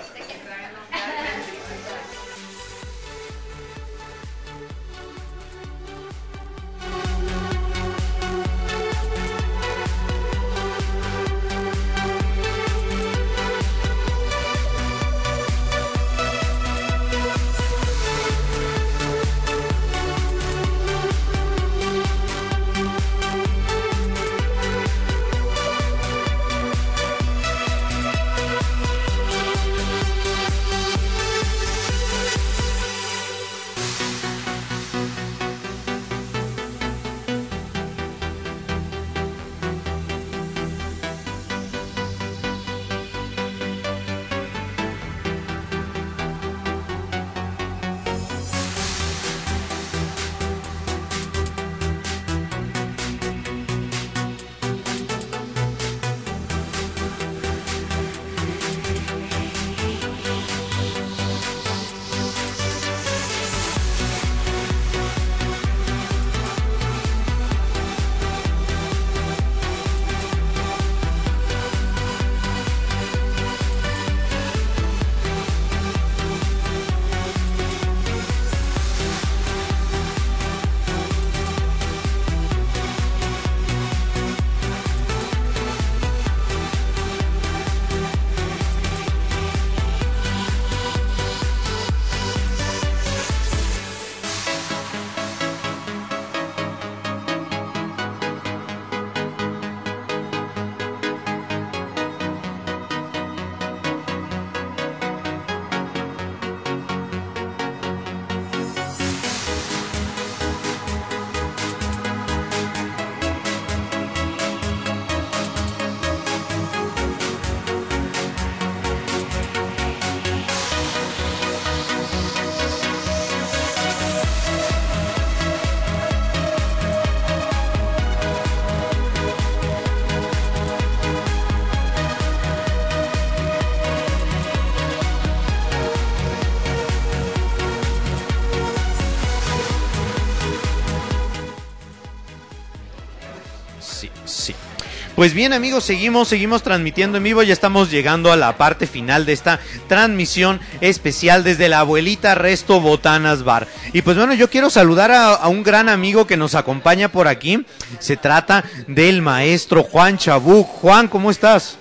Pues bien, amigos, seguimos, seguimos transmitiendo en vivo, ya estamos llegando a la parte final de esta transmisión especial desde la abuelita Resto Botanas Bar. Y pues bueno, yo quiero saludar a, a un gran amigo que nos acompaña por aquí, se trata del maestro Juan Chabuc. Juan, ¿cómo estás?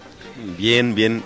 Bien, bien.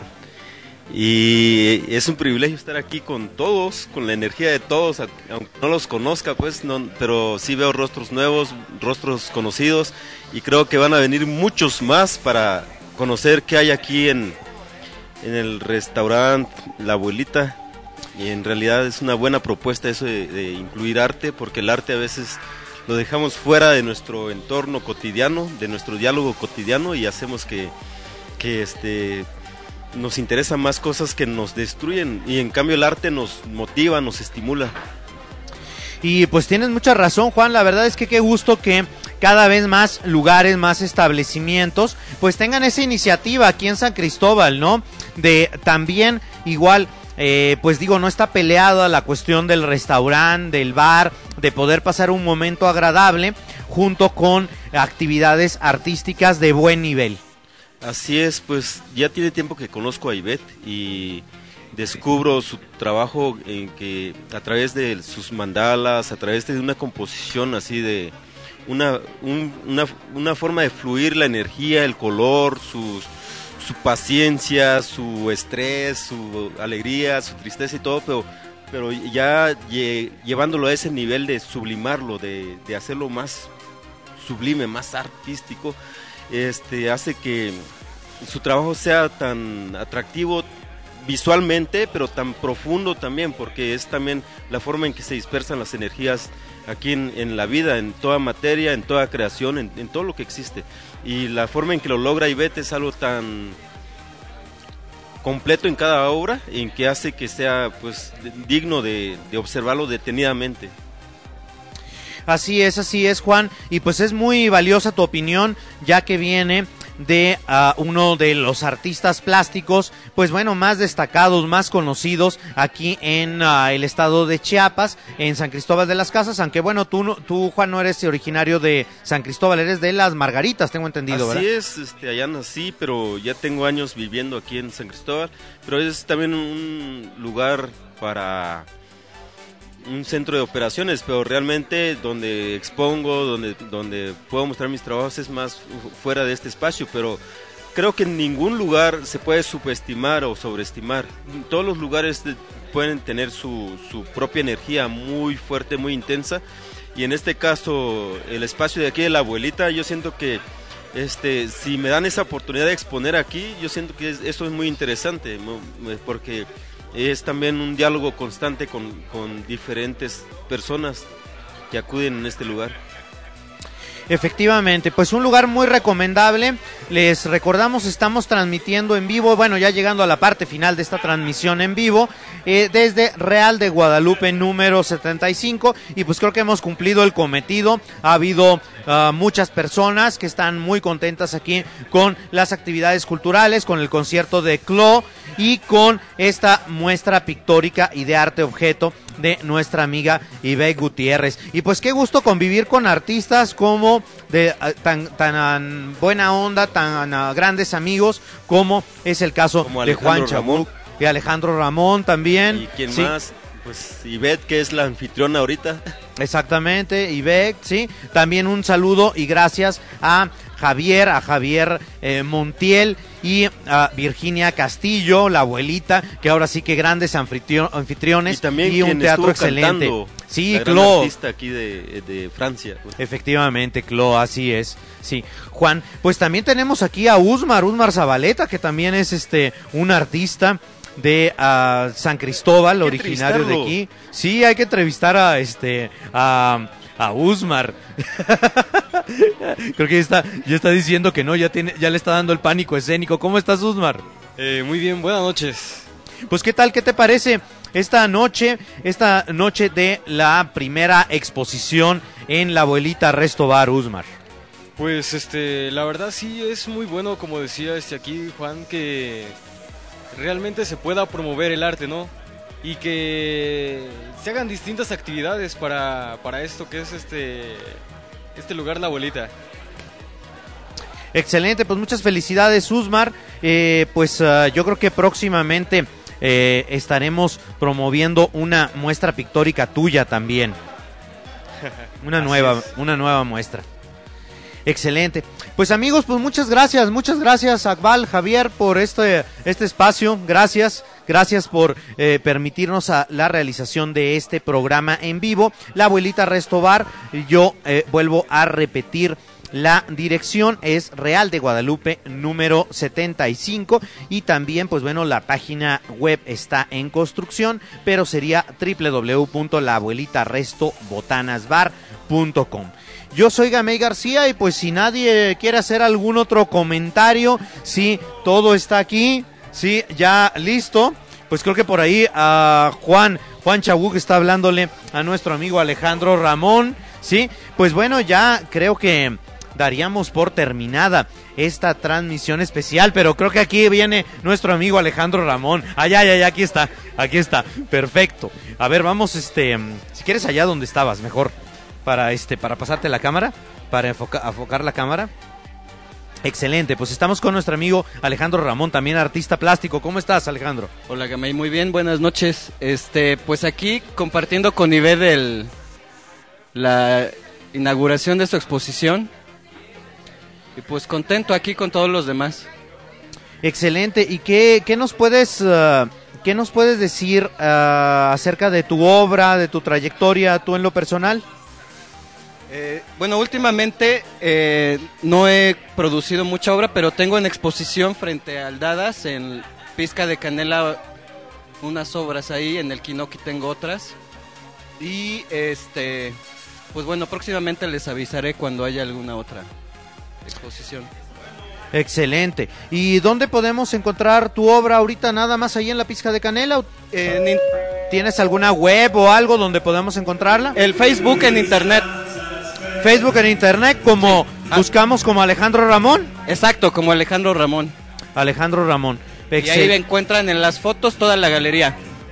Y es un privilegio estar aquí con todos, con la energía de todos, aunque no los conozca, pues, no, pero sí veo rostros nuevos, rostros conocidos, y creo que van a venir muchos más para conocer qué hay aquí en, en el restaurante La Abuelita. Y en realidad es una buena propuesta eso de, de incluir arte, porque el arte a veces lo dejamos fuera de nuestro entorno cotidiano, de nuestro diálogo cotidiano, y hacemos que, que este... nos interesan más cosas que nos destruyen, y en cambio el arte nos motiva, nos estimula. Y pues tienes mucha razón, Juan, la verdad es que qué gusto que cada vez más lugares, más establecimientos, pues tengan esa iniciativa aquí en San Cristóbal, ¿no? De también igual, eh, pues digo, no está peleado a la cuestión del restaurante, del bar, de poder pasar un momento agradable junto con actividades artísticas de buen nivel. Así es, pues ya tiene tiempo que conozco a Ivette y descubro su trabajo en que a través de sus mandalas, a través de una composición así de, una, un, una, una forma de fluir la energía, el color, sus, su paciencia, su estrés, su alegría, su tristeza y todo, pero, pero ya lle, llevándolo a ese nivel de sublimarlo, de, de hacerlo más sublime, más artístico, este, hace que su trabajo sea tan atractivo visualmente, pero tan profundo también, porque es también la forma en que se dispersan las energías aquí en, en la vida, en toda materia, en toda creación, en, en todo lo que existe. Y la forma en que lo logra Ivette es algo tan completo en cada obra, en que hace que sea pues digno de, de observarlo detenidamente. Así es, así es, Juan, y pues es muy valiosa tu opinión, ya que viene de uh, uno de los artistas plásticos, pues bueno, más destacados, más conocidos aquí en uh, el estado de Chiapas, en San Cristóbal de las Casas, aunque bueno, tú, tú Juan, no eres originario de San Cristóbal, eres de Las Margaritas, tengo entendido, Así ¿verdad? es, este, allá nací, pero ya tengo años viviendo aquí en San Cristóbal, pero es también un lugar para un centro de operaciones, pero realmente donde expongo, donde, donde puedo mostrar mis trabajos es más fuera de este espacio, pero creo que en ningún lugar se puede subestimar o sobreestimar. Todos los lugares pueden tener su, su propia energía muy fuerte, muy intensa, y en este caso el espacio de aquí de la abuelita, yo siento que este, si me dan esa oportunidad de exponer aquí, yo siento que es, eso es muy interesante, porque es también un diálogo constante con, con diferentes personas que acuden en este lugar. Efectivamente, pues un lugar muy recomendable. Les recordamos, estamos transmitiendo en vivo, bueno, ya llegando a la parte final de esta transmisión en vivo, eh, desde Real de Guadalupe número setenta y cinco, y pues creo que hemos cumplido el cometido. Ha habido uh, muchas personas que están muy contentas aquí con las actividades culturales, con el concierto de Clo y con esta muestra pictórica y de arte objeto de nuestra amiga Ivette Gutiérrez. Y pues qué gusto convivir con artistas como de uh, tan, tan uh, buena onda, tan uh, grandes amigos, como es el caso de Juan Chabuc y Alejandro Ramón también. ¿Y quién sí. más? Pues Ivette, que es la anfitriona ahorita. Exactamente, Ivette, sí. También un saludo y gracias a Javier, a Javier eh, Montiel y a Virginia Castillo, la abuelita, que ahora sí que grandes anfitrio- anfitriones y, también y un teatro excelente. Cantando, sí, la gran Clo. artista aquí de, de Francia. Pues. Efectivamente, Clo, así es. Sí, Juan, pues también tenemos aquí a Usmar, Usmar Zabaleta, que también es este un artista de uh, San Cristóbal, originario de aquí. Sí, hay que entrevistar a este a, a Usmar. Creo que ya está, ya está diciendo que no, ya tiene, ya le está dando el pánico escénico. ¿Cómo estás, Usmar? Eh, muy bien, buenas noches. Pues qué tal, ¿qué te parece esta noche, esta noche de la primera exposición en la abuelita Resto Bar, Usmar? Pues este, la verdad sí es muy bueno, como decía este aquí Juan, que realmente se pueda promover el arte, ¿no? Y que se hagan distintas actividades para, para esto que es este, este lugar, la abuelita. Excelente, pues muchas felicidades, Usmar. Eh, pues uh, yo creo que próximamente eh, estaremos promoviendo una muestra pictórica tuya también. Una nueva, es. una nueva muestra. Excelente. Pues amigos, pues muchas gracias, muchas gracias Akbal, Javier, por este, este espacio. Gracias, gracias por eh, permitirnos a la realización de este programa en vivo. La abuelita Resto Bar, yo eh, vuelvo a repetir. La dirección es Real de Guadalupe número setenta y cinco y también, pues bueno, la página web está en construcción, pero sería doble u doble u doble u punto la abuelita resto botanas bar punto com. Yo soy Gamay García y pues si nadie quiere hacer algún otro comentario, si todo está aquí, si ya listo, pues creo que por ahí a uh, Juan, Juan Chabuc está hablándole a nuestro amigo Alejandro Ramón, sí, pues bueno, ya creo que daríamos por terminada esta transmisión especial, pero creo que aquí viene nuestro amigo Alejandro Ramón. Allá, allá, allá, aquí está, aquí está, perfecto. A ver, vamos, este, si quieres allá donde estabas, mejor, para este, para pasarte la cámara, para enfoca, enfocar la cámara. Excelente, pues estamos con nuestro amigo Alejandro Ramón, también artista plástico. ¿Cómo estás, Alejandro? Hola, Gamay, muy bien, buenas noches. Este, pues aquí compartiendo con Ivette el, la inauguración de esta exposición. Y pues contento aquí con todos los demás. Excelente. ¿Y qué, qué nos puedes uh, qué nos puedes decir uh, acerca de tu obra, de tu trayectoria, tú en lo personal? Eh, bueno, últimamente eh, no he producido mucha obra, pero tengo en exposición frente a Aldadas, en Pizca de Canela, unas obras ahí, en el Quinoqui tengo otras. Y este, pues bueno, próximamente les avisaré cuando haya alguna otra exposición. Excelente. ¿Y dónde podemos encontrar tu obra ahorita, nada más ahí en la Pizca de Canela? En in- ¿Tienes alguna web o algo donde podemos encontrarla? El Facebook en internet. Facebook en internet, como Ah. buscamos como Alejandro Ramón. Exacto, como Alejandro Ramón. Alejandro Ramón. Y ahí encuentran en las fotos toda la galería.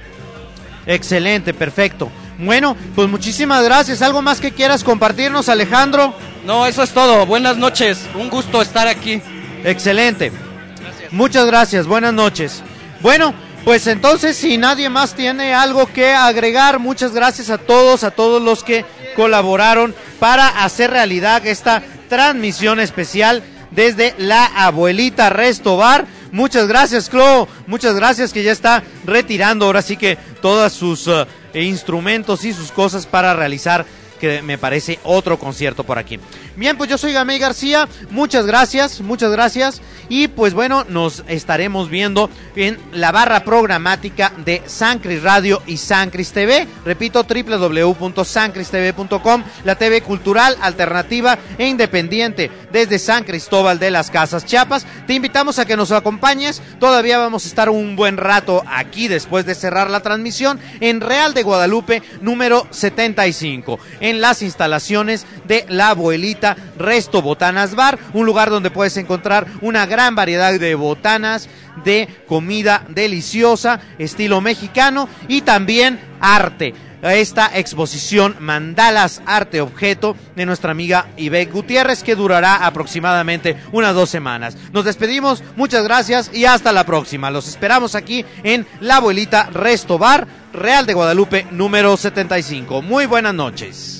Excelente, perfecto. Bueno, pues muchísimas gracias. ¿Algo más que quieras compartirnos, Alejandro? No, eso es todo. Buenas noches. Un gusto estar aquí. Excelente. Gracias. Muchas gracias. Buenas noches. Bueno, pues entonces, si nadie más tiene algo que agregar, muchas gracias a todos, a todos los que colaboraron para hacer realidad esta transmisión especial desde la Abuelita Resto Bar. Muchas gracias, Clo, muchas gracias, que ya está retirando ahora sí que todos sus uh, instrumentos y sus cosas para realizar, que me parece, otro concierto por aquí. Bien, pues yo soy Gamay García, muchas gracias, muchas gracias, y pues bueno, nos estaremos viendo en la barra programática de San Cris Radio y San Cris T V, repito, doble u doble u doble u punto san cris t v punto com, la T V cultural, alternativa e independiente desde San Cristóbal de las Casas, Chiapas. Te invitamos a que nos acompañes, todavía vamos a estar un buen rato aquí después de cerrar la transmisión en Real de Guadalupe número setenta y cinco, en las instalaciones de la Abuelita Resto Botanas Bar, un lugar donde puedes encontrar una gran variedad de botanas, de comida deliciosa, estilo mexicano, y también arte. Esta exposición Mandalas Arte Objeto de nuestra amiga Ivette Gutiérrez, que durará aproximadamente unas dos semanas. Nos despedimos, muchas gracias y hasta la próxima. Los esperamos aquí en la Abuelita Resto Bar, Real de Guadalupe número setenta y cinco. Muy buenas noches.